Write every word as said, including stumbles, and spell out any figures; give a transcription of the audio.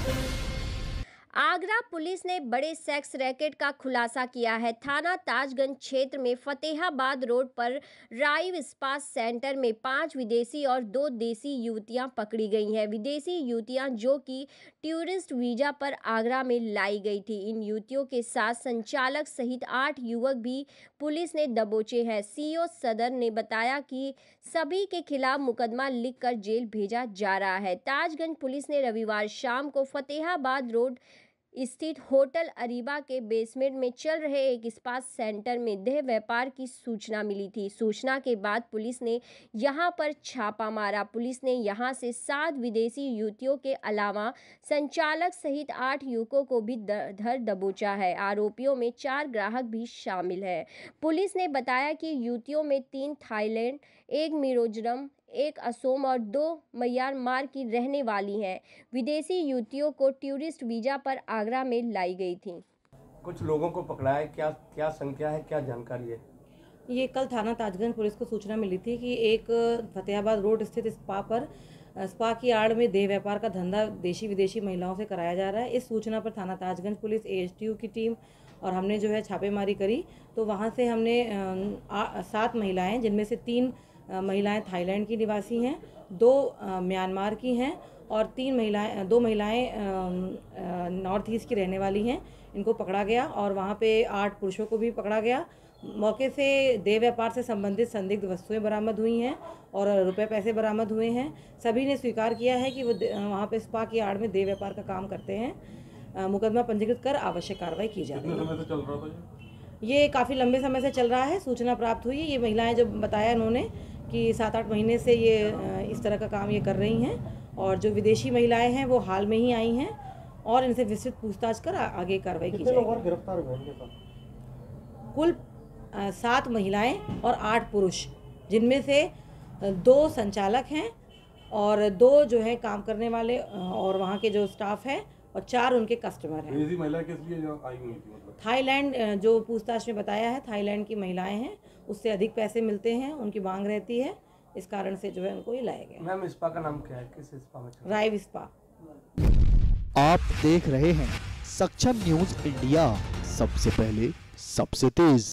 Agra police ने बड़े sex racket का खुलासा किया है। थाना ताजगंज क्षेत्र में फतेहाबाद रोड पर राइव स्पा सेंटर में पांच विदेशी और दो देसी युवतियां पकड़ी गई हैं। विदेशी युवतियां जो कि टूरिस्ट वीजा पर आगरा में लाई गई थी। इन युवतियों के साथ संचालक सहित आठ युवक भी पुलिस ने दबोचे हैं। सीओ सदर ने बताया कि सभी के खिलाफ मुकदमा लिखकर जेल भेजा जा रहा है। ताजगंज पुलिस ने रविवार शाम को फतेहाबाद रोड स्थित होटल अरीबा के बेसमेंट में चल रहे एक स्पा सेंटर में देह व्यापार की सूचना मिली थी। सूचना के बाद पुलिस ने यहां पर छापा मारा। पुलिस ने यहां से सात विदेशी युवतियों के अलावा संचालक सहित आठ युवकों को भी धर दबोचा है। आरोपियों में चार ग्राहक भी शामिल हैं। पुलिस ने बताया कि युवतियों में तीन थाईलैंड, एक मिजोरम, एक असम और दो म्यांमार की रहने वाली हैं। विदेशी युवतियों को टूरिस्ट वीजा पर आगरा में लाई गई थी। कुछ लोगों को पकड़ा है, क्या क्या संख्या है, क्या जानकारी है? ये कल थाना ताजगंज पुलिस को सूचना मिली थी कि एक फतेहाबाद रोड स्थित स्पा पर स्पा की आड़ में देह व्यापार का धंधा देशी विदेशी महिलाओं से कराया जा रहा है। इस सूचना पर थाना ताजगंज पुलिस, एएसटीयू की टीम और हमने जो है छापेमारी करी। तो वहाँ से हमने सात महिलाएं, जिनमें से तीन महिलाएं थाईलैंड की निवासी हैं, दो म्यांमार की हैं और तीन महिलाएं दो महिलाएं नॉर्थ ईस्ट की रहने वाली हैं। इनको पकड़ा गया और वहाँ पे आठ पुरुषों को भी पकड़ा गया। मौके से देह व्यापार से संबंधित संदिग्ध वस्तुएं बरामद हुई हैं और रुपए पैसे बरामद हुए हैं। सभी ने स्वीकार किया है कि वो वहाँ पे स्पा की आड़ में देह व्यापार का काम करते हैं। मुकदमा पंजीकृत कर आवश्यक कार्रवाई की जा रही है। कितने समय से चल रहा था ये? ये काफ़ी लंबे समय से चल रहा है। सूचना प्राप्त हुई। ये महिलाएं जब बताया इन्होंने कि सात आठ महीने से ये इस तरह का काम ये कर रही हैं और जो विदेशी महिलाएं हैं वो हाल में ही आई हैं और इनसे विस्तृत पूछताछ कर आगे कार्रवाई की जाएगी। और गिरफ्तार हुए इनके साथ? कुल सात महिलाएं और आठ पुरुष, जिनमें से दो संचालक हैं और दो जो है काम करने वाले और वहाँ के जो स्टाफ है और चार उनके कस्टमर हैं। विदेशी महिला किस लिए जो आई हुई थी? मतलब थाईलैंड, जो पूछताछ में बताया है, थाईलैंड की महिलाएं हैं, उससे अधिक पैसे मिलते हैं, उनकी मांग रहती है, इस कारण से जो है उनको ही लाया गया। मैम, स्पा का नाम क्या है? किस स्पा में? Rive spa. आप देख रहे हैं सक्षम न्यूज इंडिया, सबसे पहले सबसे तेज।